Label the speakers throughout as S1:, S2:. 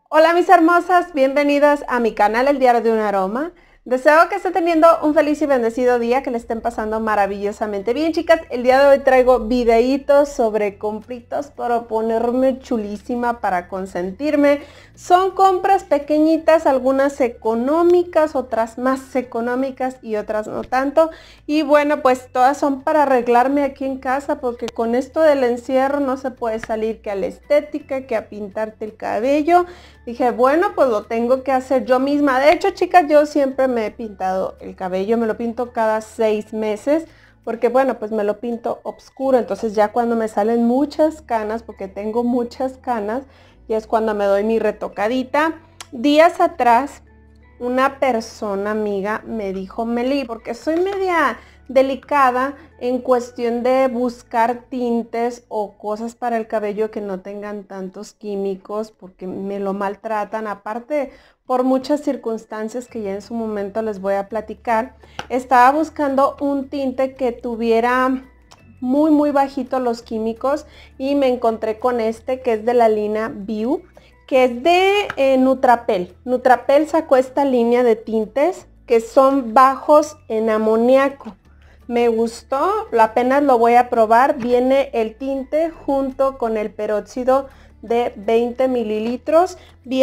S1: Hola mis hermosas, bienvenidas a mi canal El Diario de un Aroma. Deseo que estén teniendo un feliz y bendecido día, que le estén pasando maravillosamente bien, chicas. El día de hoy traigo videitos sobre compritas para ponerme chulísima, para consentirme. Son compras pequeñitas, algunas económicas, otras más económicas y otras no tanto. Y bueno, pues todas son para arreglarme aquí en casa, porque con esto del encierro no se puede salir que a la estética, que a pintarte el cabello. Dije, bueno, pues lo tengo que hacer yo misma. De hecho, chicas, yo siempre me he pintado el cabello, me lo pinto cada 6 meses, porque bueno, pues me lo pinto oscuro. Entonces ya cuando me salen muchas canas, porque tengo muchas canas, y es cuando me doy mi retocadita. Días atrás, una persona amiga me dijo, Meli, porque soy media delicada en cuestión de buscar tintes o cosas para el cabello que no tengan tantos químicos, porque me lo maltratan, aparte por muchas circunstancias que ya en su momento les voy a platicar. Estaba buscando un tinte que tuviera muy bajito los químicos y me encontré con este que es de la línea View, que es de Nutrapel. Nutrapel sacó esta línea de tintes que son bajos en amoníaco. Me gustó, apenas lo voy a probar. Viene el tinte junto con el peróxido de 20 mililitros.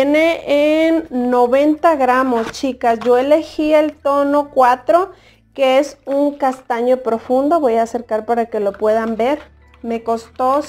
S1: Viene en 90 gramos, chicas. Yo elegí el tono 4, que es un castaño profundo. Voy a acercar para que lo puedan ver. Me costó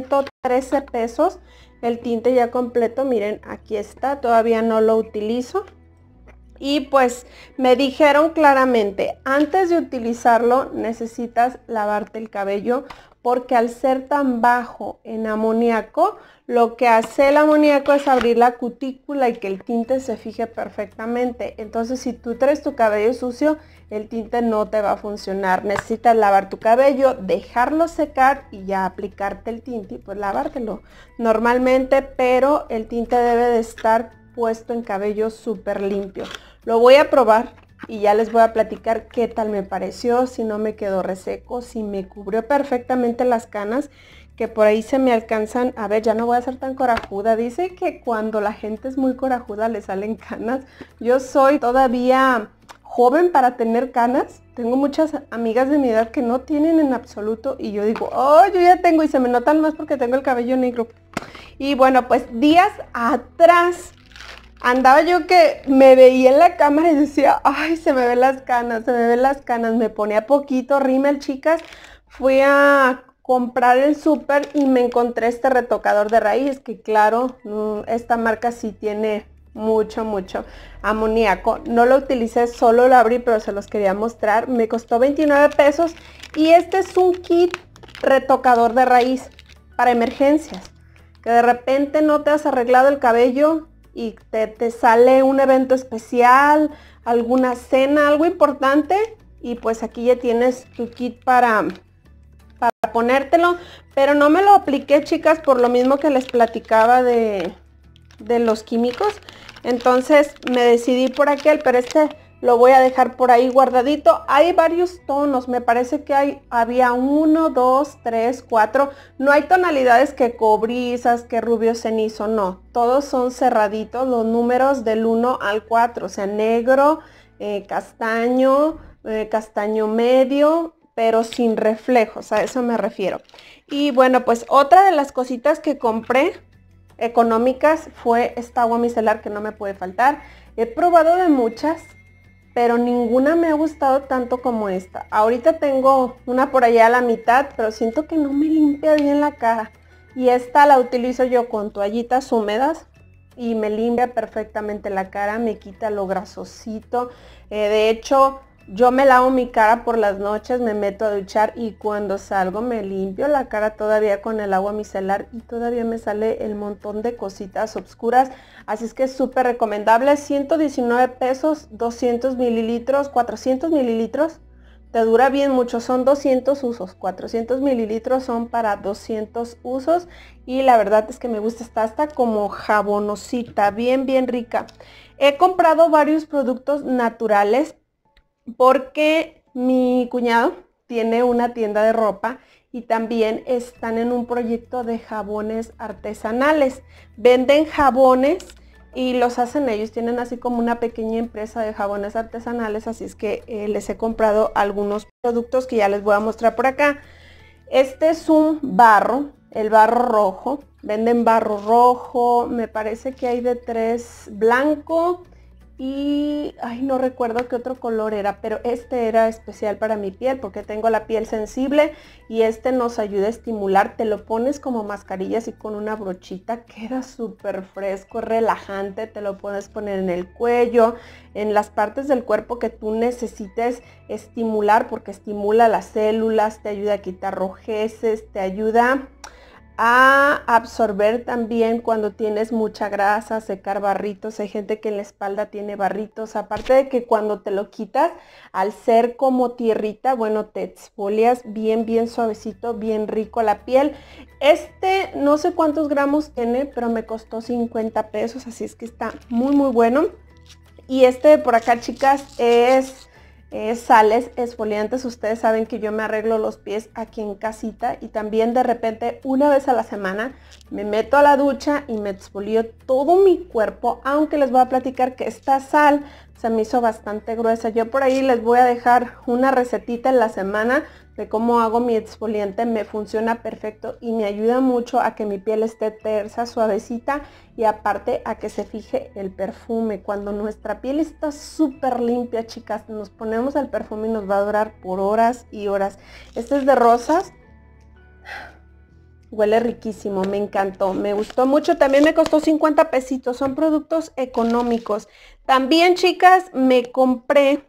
S1: 113 pesos el tinte ya completo. Miren, aquí está, todavía no lo utilizo. Y pues me dijeron claramente, antes de utilizarlo necesitas lavarte el cabello, porque al ser tan bajo en amoníaco, lo que hace el amoníaco es abrir la cutícula y que el tinte se fije perfectamente. Entonces si tú traes tu cabello sucio, el tinte no te va a funcionar. Necesitas lavar tu cabello, dejarlo secar y ya aplicarte el tinte y pues lavártelo normalmente, pero el tinte debe de estar puesto en cabello súper limpio. Lo voy a probar y ya les voy a platicar qué tal me pareció, si no me quedó reseco, si me cubrió perfectamente las canas, que por ahí se me alcanzan. A ver, ya no voy a ser tan corajuda. Dice que cuando la gente es muy corajuda le salen canas. Yo soy todavía joven para tener canas. Tengo muchas amigas de mi edad que no tienen en absoluto y yo digo, oh, yo ya tengo, y se me notan más porque tengo el cabello negro. Y bueno, pues días atrás andaba yo que me veía en la cámara y decía, ay, se me ven las canas, se me ven las canas. Me ponía poquito rímel, chicas. Fui a comprar el súper y me encontré este retocador de raíz, que claro, esta marca sí tiene mucho amoníaco. No lo utilicé, solo lo abrí, pero se los quería mostrar. Me costó 29 pesos y este es un kit retocador de raíz para emergencias, que de repente no te has arreglado el cabello y te sale un evento especial, alguna cena, algo importante, y pues aquí ya tienes tu kit para ponértelo. Pero no me lo apliqué, chicas, por lo mismo que les platicaba de los químicos. Entonces me decidí por aquel, pero este lo voy a dejar por ahí guardadito. Hay varios tonos, me parece que había 1, 2, 3, 4. No hay tonalidades que cobrizas, que rubio cenizo, no. Todos son cerraditos, los números del 1 al 4, o sea, negro, castaño, castaño medio, pero sin reflejos, a eso me refiero. Y bueno, pues otra de las cositas que compré económicas fue esta agua micelar, que no me puede faltar. He probado de muchas, pero ninguna me ha gustado tanto como esta. Ahorita tengo una por allá a la mitad, pero siento que no me limpia bien la cara. Y esta la utilizo yo con toallitas húmedas y me limpia perfectamente la cara, me quita lo grasosito. De hecho, yo me lavo mi cara por las noches, me meto a duchar y cuando salgo me limpio la cara todavía con el agua micelar y todavía me sale el montón de cositas oscuras. Así es que es súper recomendable. 119 pesos, 200 mililitros, 400 mililitros. Te dura bien mucho, son 200 usos, 400 mililitros son para 200 usos y la verdad es que me gusta, está hasta como jabonosita, bien rica. He comprado varios productos naturales porque mi cuñado tiene una tienda de ropa y también están en un proyecto de jabones artesanales. Venden jabones y los hacen ellos, tienen así como una pequeña empresa de jabones artesanales, así es que les he comprado algunos productos que ya les voy a mostrar por acá. Este es un barro, el barro rojo, venden barro rojo, me parece que hay de 3 blanco y ay, no recuerdo qué otro color era, pero este era especial para mi piel porque tengo la piel sensible y este nos ayuda a estimular. Te lo pones como mascarilla así con una brochita, queda súper fresco, relajante. Te lo puedes poner en el cuello, en las partes del cuerpo que tú necesites estimular, porque estimula las células, te ayuda a quitar rojeces, te ayuda a absorber también cuando tienes mucha grasa, secar barritos. Hay gente que en la espalda tiene barritos, aparte de que cuando te lo quitas, al ser como tierrita, bueno, te exfolias bien suavecito, bien rico la piel. Este no sé cuántos gramos tiene, pero me costó 50 pesos, así es que está muy bueno. Y este de por acá, chicas, es sales exfoliantes. Ustedes saben que yo me arreglo los pies aquí en casita y también de repente una vez a la semana me meto a la ducha y me exfolio todo mi cuerpo, aunque les voy a platicar que esta sal se me hizo bastante gruesa. Yo por ahí les voy a dejar una recetita en la semana de cómo hago mi exfoliante. Me funciona perfecto y me ayuda mucho a que mi piel esté tersa, suavecita, y aparte a que se fije el perfume. Cuando nuestra piel está súper limpia, chicas, nos ponemos el perfume y nos va a durar por horas y horas. Este es de rosas. Huele riquísimo, me encantó, me gustó mucho. También me costó 50 pesitos, son productos económicos. También, chicas, me compré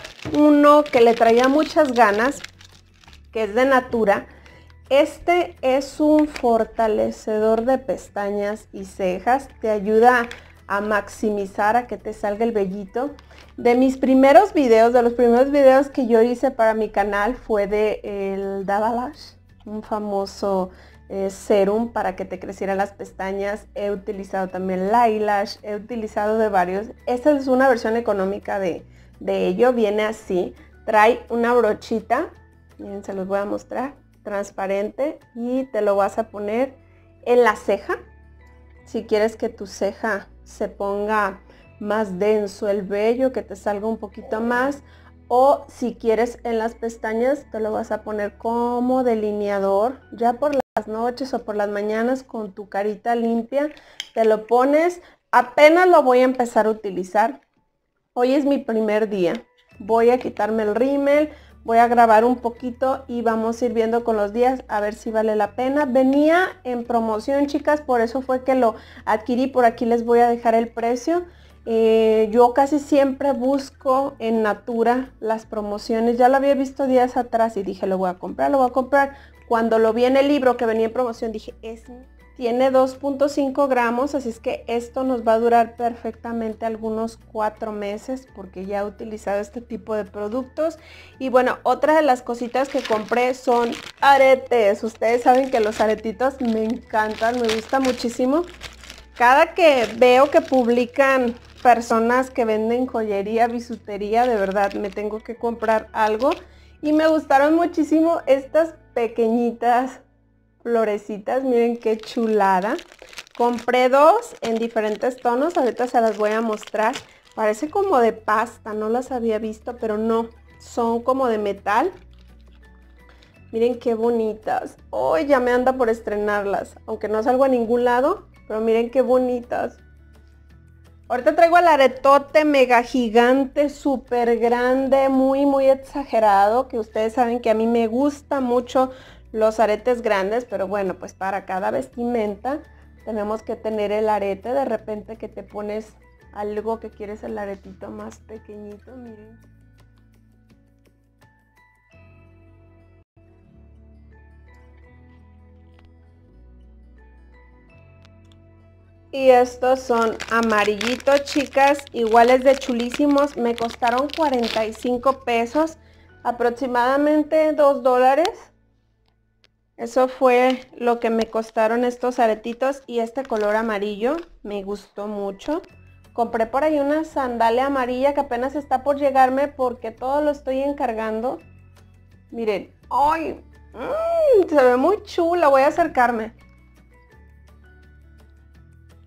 S1: uno que le traía muchas ganas, que es de Natura. Este es un fortalecedor de pestañas y cejas, te ayuda a maximizar, a que te salga el vellito. De mis primeros videos, de los primeros videos que yo hice para mi canal fue de el Davalash, un famoso serum para que te crecieran las pestañas. He utilizado también Eyelash, he utilizado de varios. Esta es una versión económica de ello, viene así, trae una brochita, miren, se los voy a mostrar, transparente, y te lo vas a poner en la ceja. Si quieres que tu ceja se ponga más denso el vello, que te salga un poquito más, o si quieres en las pestañas, te lo vas a poner como delineador. Ya por las noches o por las mañanas con tu carita limpia, te lo pones. Apenas lo voy a empezar a utilizar. Hoy es mi primer día. Voy a quitarme el rímel, voy a grabar un poquito y vamos a ir viendo con los días a ver si vale la pena. Venía en promoción, chicas, por eso fue que lo adquirí. Por aquí les voy a dejar el precio. Yo casi siempre busco en Natura las promociones. Ya lo había visto días atrás y dije, lo voy a comprar, lo voy a comprar. Cuando lo vi en el libro que venía en promoción, dije, tiene 2.5 gramos, así es que esto nos va a durar perfectamente algunos 4 meses, porque ya he utilizado este tipo de productos. Y bueno, otra de las cositas que compré son aretes. Ustedes saben que los aretitos me encantan, me gusta muchísimo. Cada que veo que publican personas que venden joyería, bisutería, de verdad me tengo que comprar algo. Y me gustaron muchísimo estas pequeñitas florecitas, miren qué chulada. Compré 2 en diferentes tonos, ahorita se las voy a mostrar. Parece como de pasta, no las había visto, pero no, son como de metal. Miren qué bonitas. Hoy ya me anda por estrenarlas, aunque no salgo a ningún lado, pero miren qué bonitas. Ahorita traigo el aretote mega gigante, súper grande, muy exagerado, que ustedes saben que a mí me gusta mucho los aretes grandes, pero bueno, pues para cada vestimenta tenemos que tener el arete. De repente que te pones algo que quieres el aretito más pequeñito, miren. Y estos son amarillitos, chicas, iguales de chulísimos. Me costaron 45 pesos, aproximadamente $2. Eso fue lo que me costaron estos aretitos. Y este color amarillo me gustó mucho. Compré por ahí una sandalia amarilla que apenas está por llegarme porque todo lo estoy encargando. Miren, ¡ay! Se ve muy chula, voy a acercarme.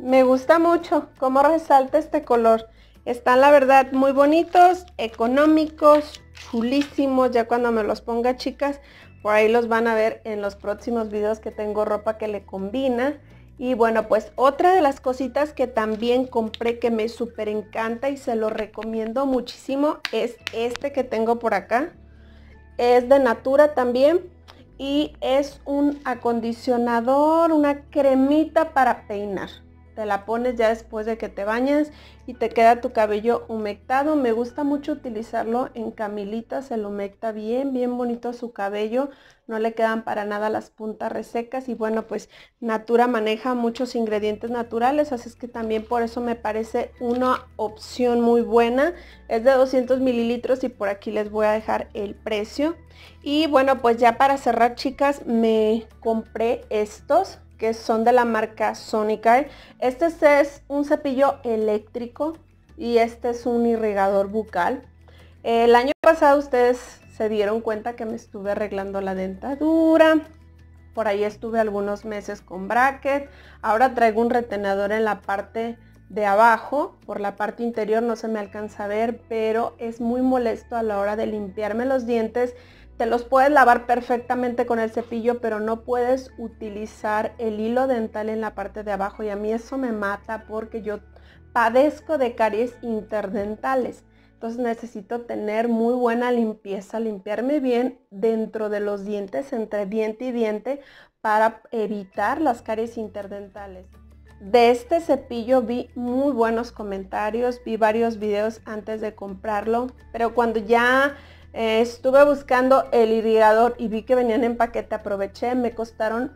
S1: Me gusta mucho cómo resalta este color. Están la verdad muy bonitos, económicos, chulísimos. Ya cuando me los ponga, chicas, por ahí los van a ver en los próximos videos que tengo ropa que le combina. Y bueno, pues otra de las cositas que también compré que me súper encanta y se lo recomiendo muchísimo es este que tengo por acá. Es de Natura también y es un acondicionador, una cremita para peinar. Te la pones ya después de que te bañas y te queda tu cabello humectado. Me gusta mucho utilizarlo en Camilita, se lo humecta bien, bien bonito su cabello. No le quedan para nada las puntas resecas y bueno, pues Natura maneja muchos ingredientes naturales, así es que también por eso me parece una opción muy buena. Es de 200 mililitros y por aquí les voy a dejar el precio. Y bueno, pues ya para cerrar, chicas, me compré estos que son de la marca Sonicare. Este es un cepillo eléctrico y este es un irrigador bucal. El año pasado ustedes se dieron cuenta que me estuve arreglando la dentadura. Por ahí estuve algunos meses con bracket. Ahora traigo un retenedor en la parte de abajo. Por la parte interior no se me alcanza a ver, pero es muy molesto a la hora de limpiarme los dientes. Te los puedes lavar perfectamente con el cepillo, pero no puedes utilizar el hilo dental en la parte de abajo y a mí eso me mata porque yo padezco de caries interdentales. Entonces necesito tener muy buena limpieza, limpiarme bien dentro de los dientes, entre diente y diente, para evitar las caries interdentales. De este cepillo vi muy buenos comentarios, vi varios videos antes de comprarlo, pero cuando ya estuve buscando el irrigador y vi que venían en paquete, aproveché, me costaron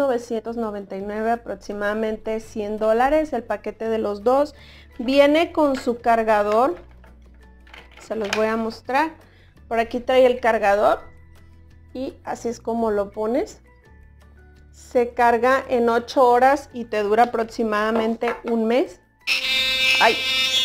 S1: $1,999, aproximadamente $100 el paquete de los dos. Viene con su cargador, se los voy a mostrar. Por aquí trae el cargador y así es como lo pones. Se carga en 8 horas y te dura aproximadamente un mes. ¡Ay!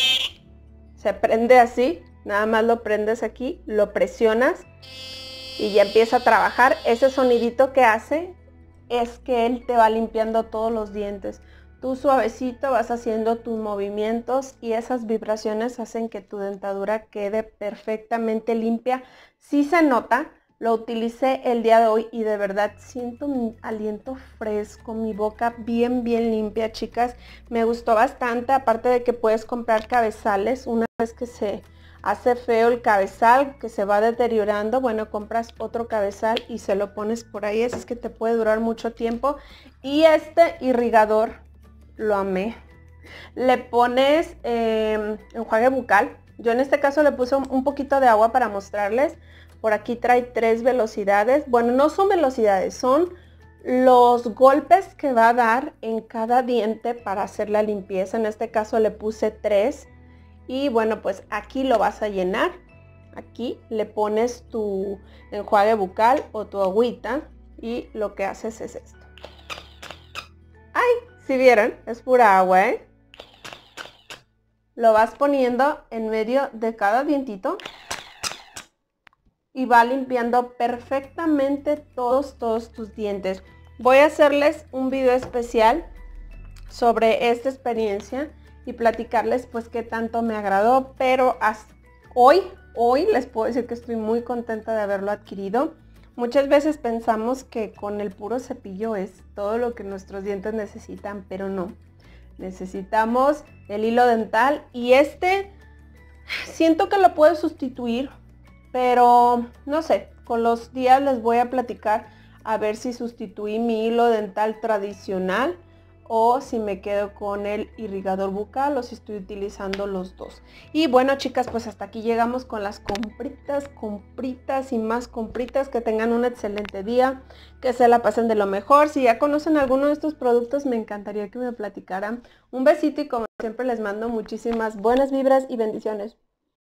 S1: Se prende así. Nada más lo prendes aquí, lo presionas y ya empieza a trabajar. Ese sonidito que hace es que él te va limpiando todos los dientes. Tú suavecito vas haciendo tus movimientos y esas vibraciones hacen que tu dentadura quede perfectamente limpia. Sí se nota, lo utilicé el día de hoy y de verdad siento mi aliento fresco, mi boca bien limpia, chicas. Me gustó bastante, aparte de que puedes comprar cabezales una vez que se hace feo el cabezal, que se va deteriorando, bueno, compras otro cabezal y se lo pones por ahí, así es que te puede durar mucho tiempo. Y este irrigador lo amé. Le pones enjuague bucal. Yo en este caso le puse un poquito de agua para mostrarles. Por aquí trae 3 velocidades. Bueno, no son velocidades, son los golpes que va a dar en cada diente para hacer la limpieza. En este caso le puse 3. Y bueno, pues aquí lo vas a llenar. Aquí le pones tu enjuague bucal o tu agüita y lo que haces es esto. ¡Ay! Si vieron, es pura agua, ¿eh? Lo vas poniendo en medio de cada dientito y va limpiando perfectamente todos tus dientes. Voy a hacerles un video especial sobre esta experiencia y platicarles pues qué tanto me agradó, pero hasta hoy les puedo decir que estoy muy contenta de haberlo adquirido. Muchas veces pensamos que con el puro cepillo es todo lo que nuestros dientes necesitan, pero no. Necesitamos el hilo dental y este siento que lo puedo sustituir, pero no sé, con los días les voy a platicar a ver si sustituí mi hilo dental tradicional o si me quedo con el irrigador bucal o si estoy utilizando los dos. Y bueno, chicas, pues hasta aquí llegamos con las compritas y más compritas. Que tengan un excelente día, que se la pasen de lo mejor. Si ya conocen alguno de estos productos, me encantaría que me platicaran. Un besito y como siempre les mando muchísimas buenas vibras y bendiciones.